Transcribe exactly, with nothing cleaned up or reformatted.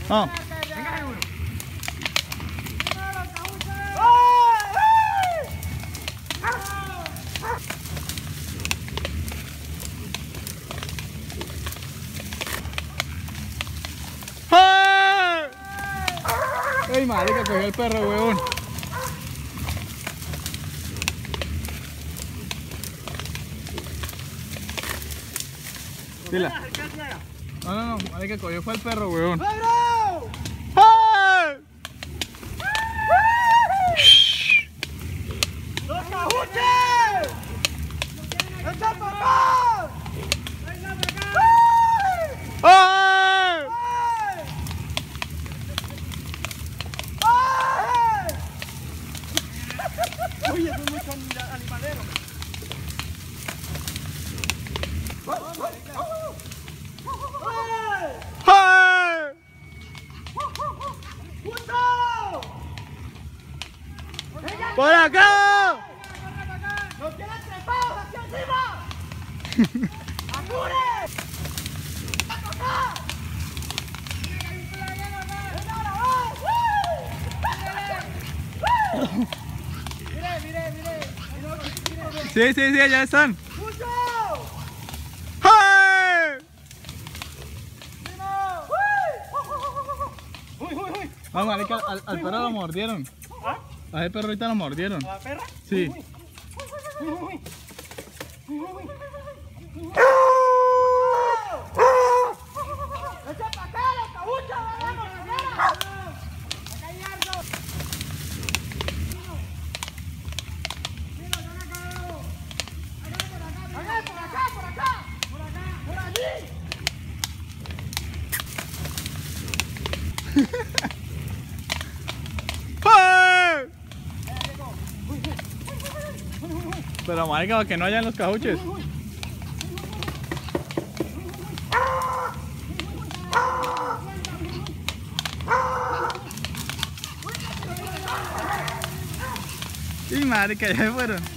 No. Venga, seguro. ¡Ay, madre, que cogió el perro, huevón! Pila. No, no, no, madre, que cogió fue el perro, huevón. ¡Pedro! ¡Ay! ¡Los cajuches! ¡Echa para acá! ¡Ay! Oye, es mucho animalero. ¡Ay! ¡Por acá! ¡Nos tienen trepados aquí encima! ¡Apure! ¡Acá! Mire, mire, mire. Sí, sí, sí, ya están. ¡Mucho! ¡Ay! ¡Uy, uy, uy! Vamos, marica, al, al perro lo mordieron. ¿Ah? A ese perro ahorita lo mordieron. ¿A la perra? Sí. Uy, uy, uy. Uy, uy, uy. ¡Echa para acá, los cabuchos! ¡Vamos, afuera! ¡Acá hay algo! ¡Acá, por acá, por acá! ¡Por acá! ¡Por allí! ¡Ay! Pero, marica, para que no hayan los cajuches. Y marica, ya se fueron.